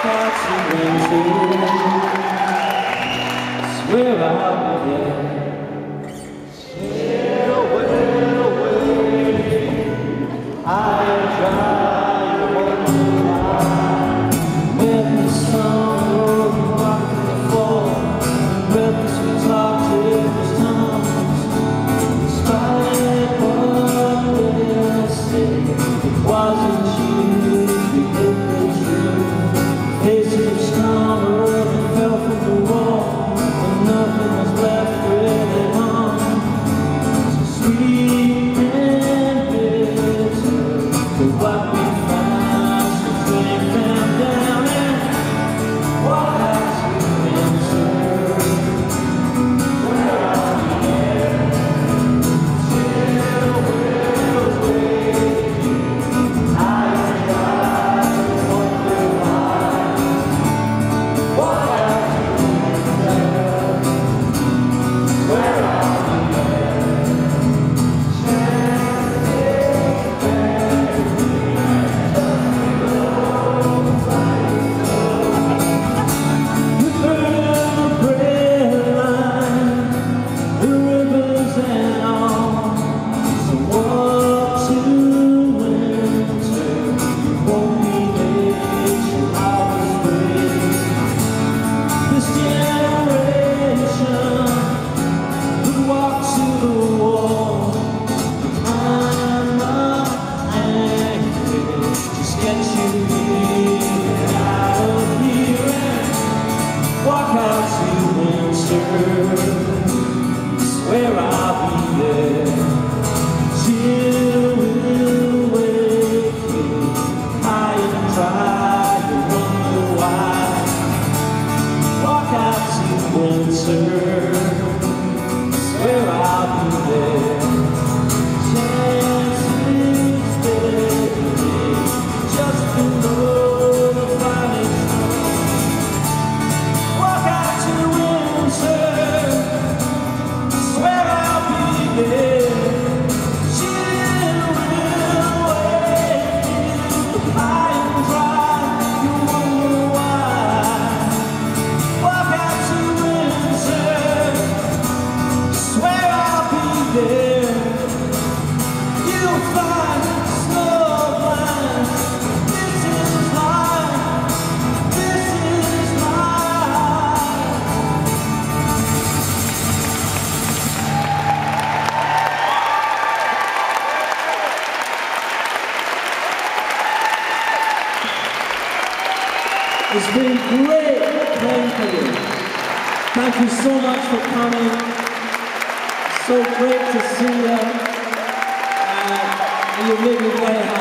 Swear I'll be there. Swear I'll be there till we'll wake you high and dry. You wonder why. Walk out to winter. Swear I'll be there. Chances steady, just below the flying snow. Walk out to winter. It's been great playing for you. Thank you so much for coming. So great to see you. And you made me very happy.